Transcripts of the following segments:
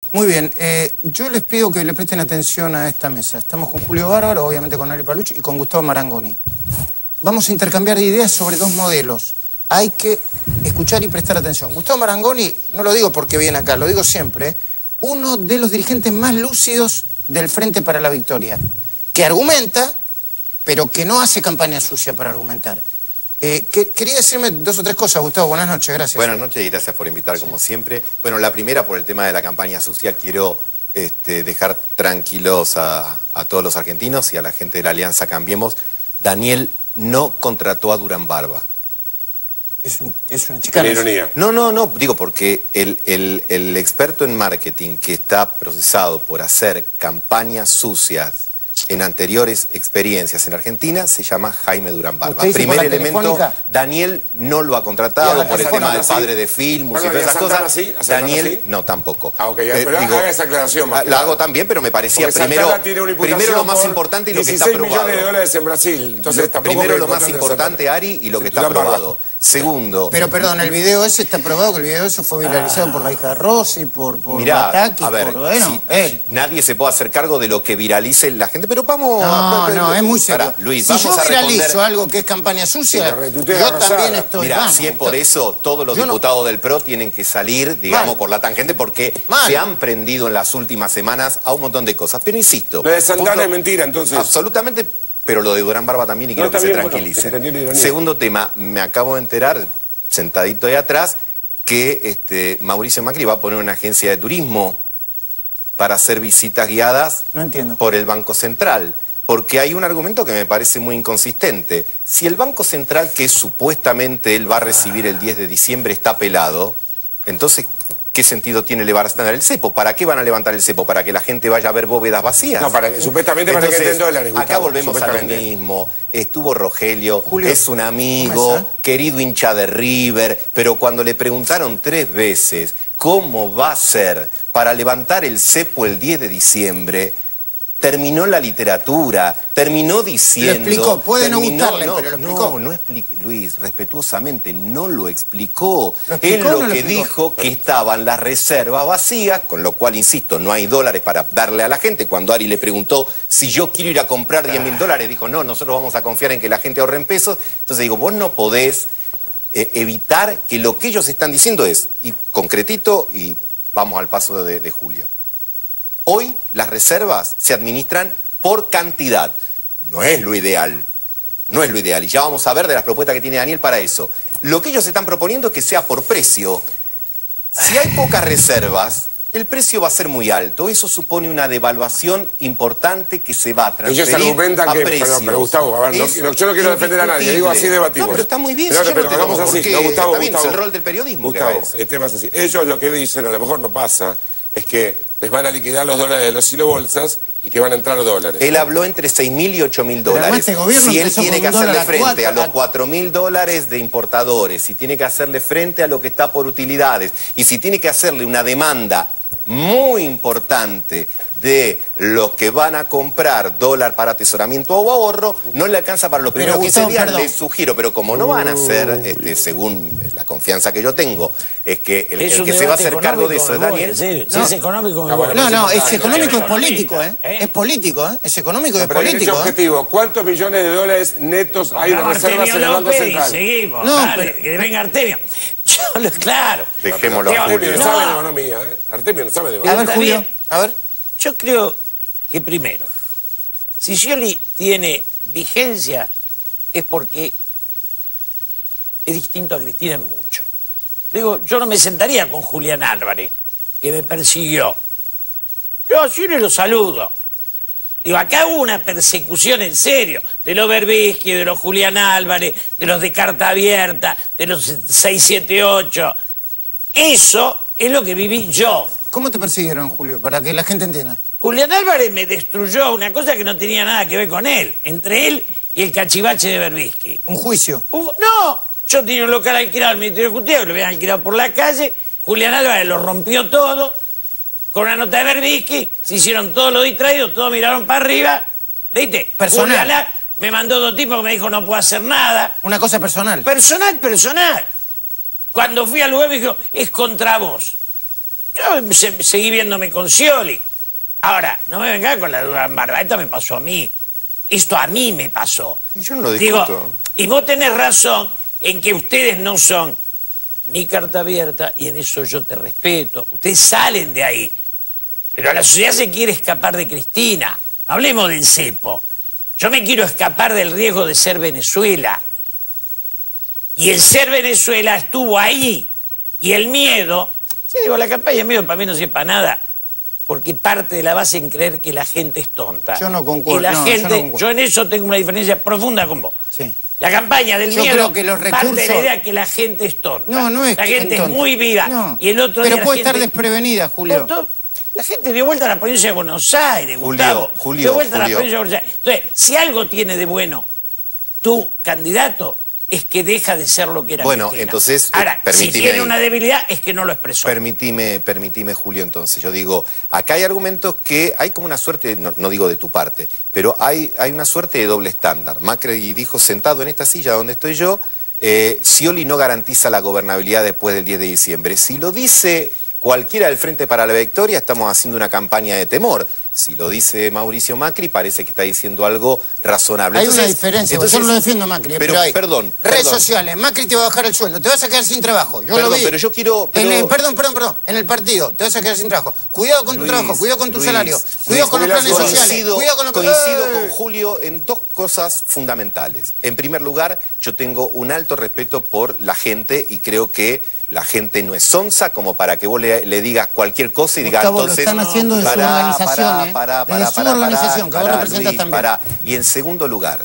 Muy bien, yo les pido que le presten atención a esta mesa. Estamos con Julio Bárbaro, obviamente con Ari Paluch y con Gustavo Marangoni. Vamos a intercambiar ideas sobre dos modelos. Hay que escuchar y prestar atención. Gustavo Marangoni, no lo digo porque viene acá, lo digo siempre, uno de los dirigentes más lúcidos del Frente para la Victoria, que argumenta, pero que no hace campaña sucia para argumentar. Quería decirme dos o tres cosas, Gustavo. Buenas noches, gracias. Buenas noches y gracias por invitar, como siempre. Bueno, la primera, por el tema de la campaña sucia, quiero dejar tranquilos a todos los argentinos y a la gente de la Alianza Cambiemos. Daniel no contrató a Durán Barba. Es una chicana. Ironía. No, digo porque el experto en marketing que está procesado por hacer campañas sucias en anteriores experiencias en Argentina se llama Jaime Durán Barba. Primer elemento, Daniel no lo ha contratado por el tema del padre de Filmus y todas esas cosas. Daniel, no, tampoco. Ok, pero haga esa aclaración. La hago también, pero me parecía primero lo más importante y lo que está probado. $16 millones en Brasil. Entonces, primero lo más importante, Ari, y lo que está probado. Segundo... Pero perdón, el video ese está probado, que el video ese fue viralizado por la hija de Rossi, por Bataki, a ver, nadie se puede hacer cargo de lo que viralice la gente, pero vamos... No, es muy serio. Luis, si yo viralizo algo que es campaña sucia, yo también estoy... Mira, si es por eso, todos los diputados del PRO tienen que salir, digamos, por la tangente, porque se han prendido en las últimas semanas a un montón de cosas. Pero insisto... Lo de Santana es mentira, entonces. Absolutamente... Pero lo de Durán Barba también, y quiero que se tranquilice. Segundo tema, me acabo de enterar, sentadito ahí atrás, que Mauricio Macri va a poner una agencia de turismo para hacer visitas guiadas por el Banco Central. Porque hay un argumento que me parece muy inconsistente. Si el Banco Central, que supuestamente él va a recibir el 10 de diciembre, está pelado, entonces... ¿Qué sentido tiene levantar el cepo? ¿Para qué van a levantar el cepo? ¿Para que la gente vaya a ver bóvedas vacías? No, supuestamente para que estén dólares. Gustavo, acá volvemos a lo mismo. Estuvo Rogelio, Julio, es un amigo, querido hincha de River, pero cuando le preguntaron 3 veces cómo va a ser para levantar el cepo el 10 de diciembre... Terminó la literatura, terminó diciendo... Lo explicó, puede no gustarle, pero lo explicó. No explicó, Luis, respetuosamente, no lo explicó. Él lo que dijo que estaban las reservas vacías, con lo cual, insisto, no hay dólares para darle a la gente. Cuando Ari le preguntó si yo quiero ir a comprar $10.000, dijo, no, nosotros vamos a confiar en que la gente ahorre en pesos. Entonces digo, vos no podés evitar que lo que ellos están diciendo es, y concretito, y vamos al paso de Julio. Hoy las reservas se administran por cantidad. No es lo ideal. No es lo ideal. Y ya vamos a ver de las propuestas que tiene Daniel para eso. Lo que ellos están proponiendo es que sea por precio. Si hay pocas reservas, el precio va a ser muy alto. Eso supone una devaluación importante que se va a transferir ellos argumentan a que, precios. pero Gustavo, a ver, yo no quiero defender a nadie, digo así debatimos. No, pero está muy bien. Pero hagamos así. No, Gustavo, está bien, es el rol del periodismo. Gustavo, el tema es así. Ellos lo que dicen, a lo mejor no pasa, es que les van a liquidar los dólares de los silobolsas y que van a entrar dólares. Él habló entre $6.000 y $8.000. Si él tiene que hacerle frente a los $4.000 de importadores, si tiene que hacerle frente a lo que está por utilidades, y si tiene que hacerle una demanda muy importante de los que van a comprar dólar para atesoramiento o ahorro, no le alcanza para los primeros 15 días. Les sugiero, pero como no van a hacer, según la confianza que yo tengo, es que el que se va a hacer cargo de eso es Daniel. No, es económico. No, es económico, es político, ¿eh? Es político, ¿eh? Es económico, es político. Objetivo, ¿cuántos millones de dólares netos hay de reservas en el Banco Central? Seguimos, que venga Artemio. Claro. Dejémoslo a Julio. Artemio no sabe de economía, ¿eh? Artemio no sabe de economía. A ver, Julio, a ver. Yo creo que primero, si Scioli tiene vigencia es porque es distinto a Cristina en mucho. Digo, yo no me sentaría con Julián Álvarez, que me persiguió. Yo a Scioli lo saludo. Digo, acá hubo una persecución en serio de los Berbisky, de los Julián Álvarez, de los de Carta Abierta, de los 678. Eso es lo que viví yo. ¿Cómo te persiguieron, Julio? Para que la gente entienda. Julián Álvarez me destruyó una cosa que no tenía nada que ver con él. Entre él y el cachivache de Berbisky. ¿Un juicio? No, yo tenía un local alquilado al Ministerio de Justicia, lo habían alquilado por la calle. Julián Álvarez lo rompió todo. Con una nota de Berbisky, se hicieron todos los distraídos, todos miraron para arriba. ¿Viste? Personal. Julián me mandó 2 tipos que me dijo no puedo hacer nada. Una cosa personal. Personal. Cuando fui al lugar me dijo, es contra vos. Yo seguí viéndome con Scioli. Ahora, no me venga con la duda en barba. Esto me pasó a mí. Esto a mí me pasó. Yo no lo discuto. Digo, y vos tenés razón en que ustedes no son mi carta abierta, y en eso yo te respeto. Ustedes salen de ahí. Pero la sociedad se quiere escapar de Cristina. Hablemos del cepo. Yo me quiero escapar del riesgo de ser Venezuela. Y el ser Venezuela estuvo ahí. Y el miedo, sí, digo, la campaña de miedo para mí no sirve para nada, porque parte de la base en creer que la gente es tonta. Yo no concuerdo. Y la gente, yo en eso tengo una diferencia profunda con vos. Sí. La campaña del Yo miedo creo que los recursos... parte de la idea que la gente es tonta. No es la gente es tonta. muy viva. No. Y el otro Pero día puede la estar gente... desprevenida, Julio. La gente dio vuelta a la provincia de Buenos Aires, Gustavo. Dio vuelta a la provincia de Buenos Aires. Entonces, si algo tiene de bueno tu candidato, es que deja de ser lo que era. Bueno, Cristina. entonces, ahora, si tiene una debilidad, es que no lo expresó. Permitime, Julio, entonces. Yo digo, acá hay argumentos que hay como una suerte, no digo de tu parte, pero hay una suerte de doble estándar. Macri dijo, sentado en esta silla donde estoy yo, Scioli no garantiza la gobernabilidad después del 10 de diciembre. Si lo dice cualquiera del Frente para la Victoria, estamos haciendo una campaña de temor. Si lo dice Mauricio Macri, parece que está diciendo algo razonable. Hay una diferencia, yo no lo defiendo a Macri, pero hay perdón. Redes sociales, Macri te va a bajar el sueldo, te vas a quedar sin trabajo. Yo Perdón, lo vi. pero yo quiero... Perdón, en el partido, te vas a quedar sin trabajo. Cuidado con tu trabajo, cuidado con tu salario, cuidado con los planes sociales, cuidado con lo que... Coincido con Julio en dos cosas fundamentales. En primer lugar, yo tengo un alto respeto por la gente y creo que la gente no es sonsa como para que vos le digas cualquier cosa y digas, entonces... Lo están haciendo de su organización, de su organización, que vos representas también. Y en segundo lugar,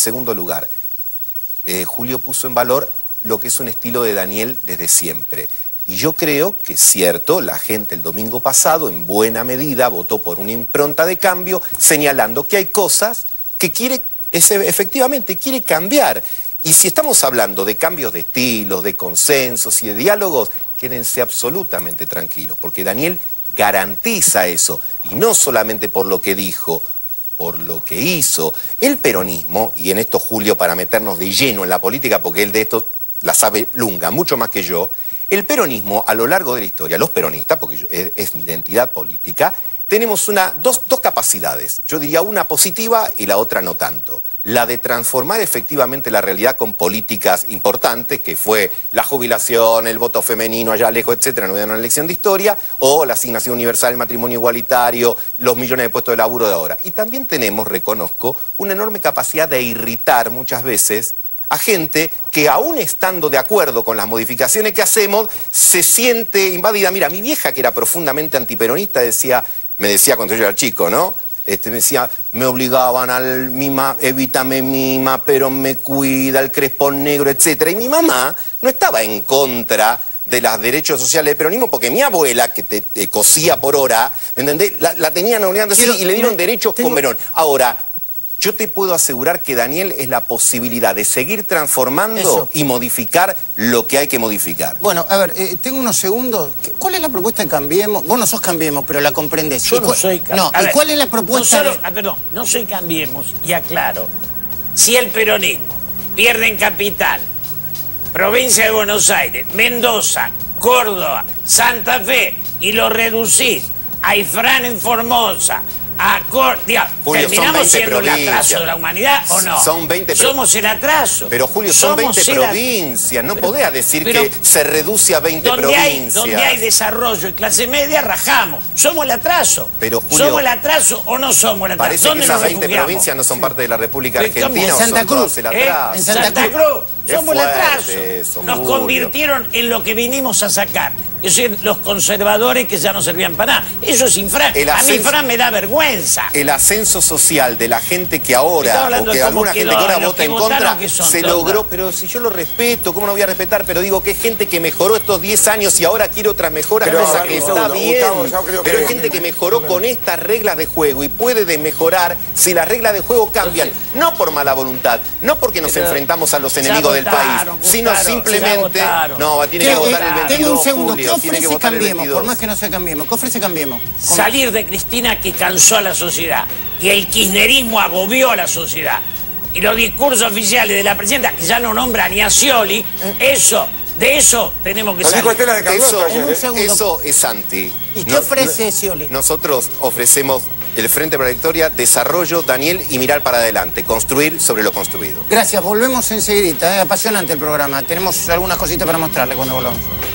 Julio puso en valor lo que es un estilo de Daniel desde siempre. Y yo creo que es cierto, la gente el domingo pasado, en buena medida, votó por una impronta de cambio, señalando que hay cosas que efectivamente quiere cambiar. Y si estamos hablando de cambios de estilos, de consensos y de diálogos, quédense absolutamente tranquilos, porque Daniel garantiza eso, y no solamente por lo que dijo, por lo que hizo. El peronismo, y en esto Julio para meternos de lleno en la política, porque él de esto la sabe lunga, mucho más que yo, el peronismo a lo largo de la historia, los peronistas, porque es mi identidad política, tenemos dos capacidades, yo diría una positiva y la otra no tanto. La de transformar efectivamente la realidad con políticas importantes, que fue la jubilación, el voto femenino allá lejos, etcétera, no voy a dar una lección de historia, o la asignación universal, el matrimonio igualitario, los millones de puestos de laburo de ahora. Y también tenemos, reconozco, una enorme capacidad de irritar muchas veces a gente que aún estando de acuerdo con las modificaciones que hacemos, se siente invadida. Mira, mi vieja, que era profundamente antiperonista, me decía cuando yo era chico, ¿no? Me decía, me obligaban al mima, evítame mima, pero me cuida, el crespón negro, etcétera. Y mi mamá no estaba en contra de los derechos sociales del peronismo, porque mi abuela, que te cosía por hora, ¿me entendés? La tenían obligando así y le dieron derechos con Perón. Ahora, yo te puedo asegurar que Daniel es la posibilidad de seguir transformando y modificar lo que hay que modificar. Bueno, a ver, tengo unos segundos. ¿Cuál es la propuesta de Cambiemos? Vos no sos Cambiemos, pero la comprendés. Yo no soy Cambiemos. No, ¿y cuál es la propuesta? Perdón, no soy Cambiemos, y aclaro. Si el peronismo pierde en Capital, provincia de Buenos Aires, Mendoza, Córdoba, Santa Fe, y lo reducís a Ifrán en Formosa, Julio, ¿terminamos siendo el atraso de la humanidad o no? Son 20 Somos el atraso. Pero Julio, son 20 provincias. No podés decir que se reduce a 20 provincias. Donde hay desarrollo y clase media, rajamos. Somos el atraso. Pero, Julio, ¿somos el atraso o no somos el atraso? Parece que esas 20 provincias no son parte de la República Argentina. En Santa Cruz. En Santa Cruz. Somos el atraso. Nos convirtieron en lo que vinimos a sacar. Es decir, los conservadores que ya no servían para nada. Eso es Infran. A mí Infran me da vergüenza. El ascenso social de la gente que ahora, o que alguna gente que ahora vota en contra, se logró. Pero si yo lo respeto, ¿cómo no voy a respetar? Pero digo que es gente que mejoró estos 10 años y ahora quiere otras mejoras. Cosa que está bien. Pero hay gente que mejoró con estas reglas de juego y puede mejorar si las reglas de juego cambian. No por mala voluntad, no porque nos enfrentamos a los enemigos del país, sino simplemente... No, tiene que votar el 22, tengo un segundo. Julio. ¿Qué ofrece Cambiemos? Por más que no sea Cambiemos. ¿Qué ofrece Cambiemos? Salir de Cristina, que cansó a la sociedad. Y el kirchnerismo agobió a la sociedad. Y los discursos oficiales de la presidenta, que ya no nombra ni a Scioli, de eso tenemos que salir. Eso es anti. ¿Y qué ofrece Scioli? Nosotros ofrecemos el Frente para la Victoria, desarrollo, Daniel, y mirar para adelante, construir sobre lo construido. Gracias, volvemos enseguidita, apasionante el programa. Tenemos algunas cositas para mostrarle cuando volvamos.